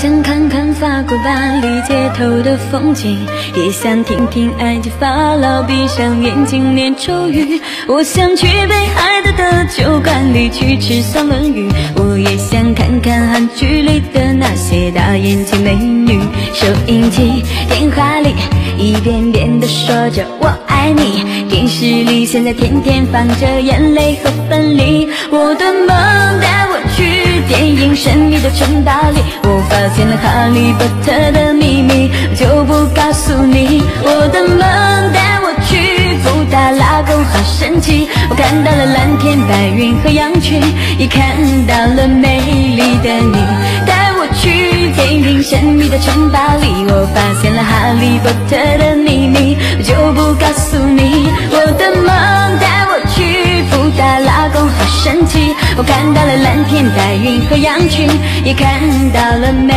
想看看法国巴黎街头的风景，也想听听埃及法老闭上眼睛念咒语。我想去北海的酒馆里去吃三文鱼，我也想看看韩剧里的那些大眼睛美女。收音机电话里一遍遍地说着我爱你，电视里现在天天放着眼泪和分离。我的梦带我去电影神秘的城堡里，我发现了哈利波特的秘密，就不告诉你。我的梦带我去布达拉宫，好神奇，我看到了蓝天白云和羊群，也看到了美丽的你。带我去电影神秘的城堡里，我发现了哈利波特的秘密，就不告诉你。我的梦带我去布达拉宫，好神奇，我看到了蓝天白云和羊群，也看到了美